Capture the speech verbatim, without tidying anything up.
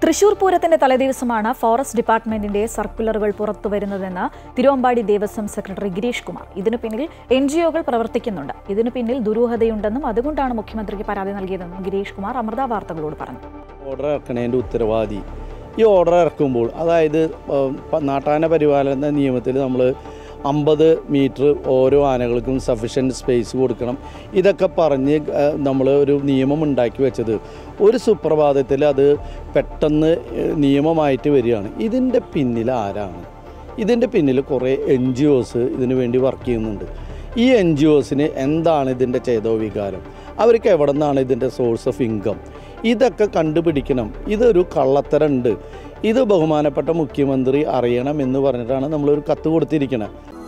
തൃശൂർ പൂരത്തിന്റെ തലേദിവസമാണ് ഫോറസ്റ്റ് ഡിപ്പാർട്ട്മെന്റിന്റെ സർക്കുലറുകൾ പുറത്തുവരുന്നതെന്ന് തിരുവമ്പാടി ദേവസ്വം സെക്രട്ടറി ഗിരീഷ് കുമാർ. ഇതിനു പിന്നിൽ എൻ ജി ഒകൾ പ്രവർത്തിക്കുന്നുണ്ട്. ഇതിനു പിന്നിൽ ദുരൂഹതയുണ്ടെന്നും അതുകൊണ്ടാണ് മുഖ്യമന്ത്രിക്ക് പരാതി നൽകിയതെന്നും ഗിരീഷ് കുമാർ അമൃത വാർത്തകളോട് പറഞ്ഞു. ഓർഡർ ഇറക്കണേൻ്റെ ഉത്തരവാദി ഈ ഓർഡർ ഇറക്കുമ്പോൾ, അതായത് നാട്ടാന പരിപാലന നിയമത്തിൽ നമ്മൾ അമ്പത് മീറ്റർ ഓരോ ആനകൾക്കും സഫീഷ്യൻറ്റ് സ്പേസ് കൊടുക്കണം. ഇതൊക്കെ പറഞ്ഞ് നമ്മൾ ഒരു നിയമം ഉണ്ടാക്കി വെച്ചത് ഒരു സുപ്രഭാതത്തിൽ അത് പെട്ടെന്ന് നിയമമായിട്ട് വരികയാണ്. ഇതിൻ്റെ പിന്നിൽ ആരാണ്? ഇതിൻ്റെ പിന്നിൽ കുറേ എൻ ജി ഒസ് ഇതിനു വേണ്ടി വർക്ക് ചെയ്യുന്നുണ്ട്. ഈ എൻ ജി ഒസിന് എന്താണ് ഇതിൻ്റെ ചേതോവികാരം? അവർക്ക് എവിടെ നിന്നാണ് ഇതിൻ്റെ സോഴ്സ് ഓഫ് ഇൻകം? ഇതൊക്കെ കണ്ടുപിടിക്കണം. ഇതൊരു കള്ളത്തരമുണ്ട്. ഇത് ബഹുമാനപ്പെട്ട മുഖ്യമന്ത്രി അറിയണം എന്ന് പറഞ്ഞിട്ടാണ് നമ്മളൊരു കത്ത് കൊടുത്തിരിക്കുന്നത്.